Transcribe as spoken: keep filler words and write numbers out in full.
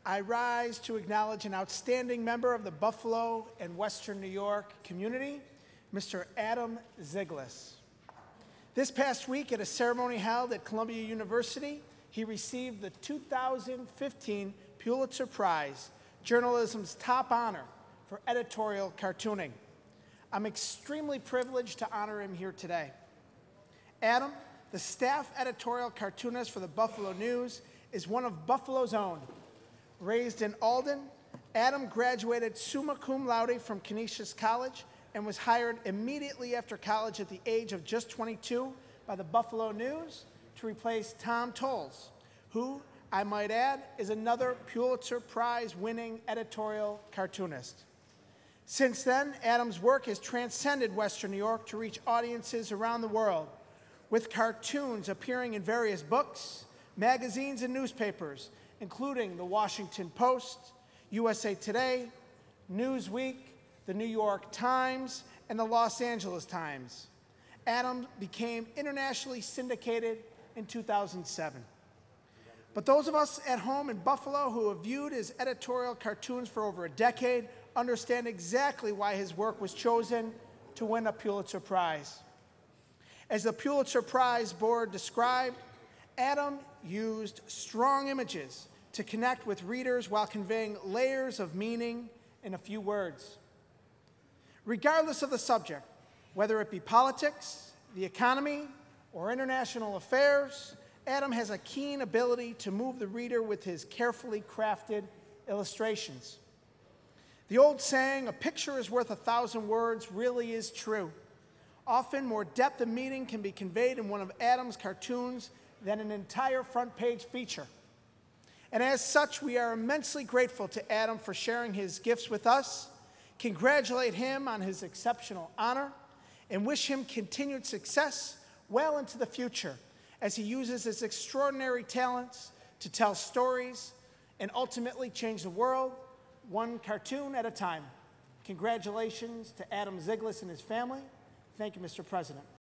I rise to acknowledge an outstanding member of the Buffalo and Western New York community, Mister Adam Zyglis. This past week, at a ceremony held at Columbia University, he received the two thousand fifteen Pulitzer Prize, journalism's top honor for editorial cartooning. I'm extremely privileged to honor him here today. Adam, the staff editorial cartoonist for the Buffalo News, is one of Buffalo's own. Raised in Alden, Adam graduated summa cum laude from Canisius College and was hired immediately after college at the age of just twenty-two by the Buffalo News to replace Tom Tolles, who, I might add, is another Pulitzer Prize-winning editorial cartoonist. Since then, Adam's work has transcended Western New York to reach audiences around the world, with cartoons appearing in various books, magazines, and newspapers, including the Washington Post, U S A Today, Newsweek, the New York Times, and the Los Angeles Times. Adam became internationally syndicated in two thousand seven. But those of us at home in Buffalo who have viewed his editorial cartoons for over a decade understand exactly why his work was chosen to win a Pulitzer Prize. As the Pulitzer Prize board described, Adam used strong images to connect with readers while conveying layers of meaning in a few words. Regardless of the subject, whether it be politics, the economy, or international affairs, Adam has a keen ability to move the reader with his carefully crafted illustrations. The old saying, "A picture is worth a thousand words," really is true. Often more depth and meaning can be conveyed in one of Adam's cartoons than an entire front-page feature. And as such, we are immensely grateful to Adam for sharing his gifts with us, congratulate him on his exceptional honor, and wish him continued success well into the future as he uses his extraordinary talents to tell stories and ultimately change the world one cartoon at a time. Congratulations to Adam Zyglis and his family. Thank you, Mister President.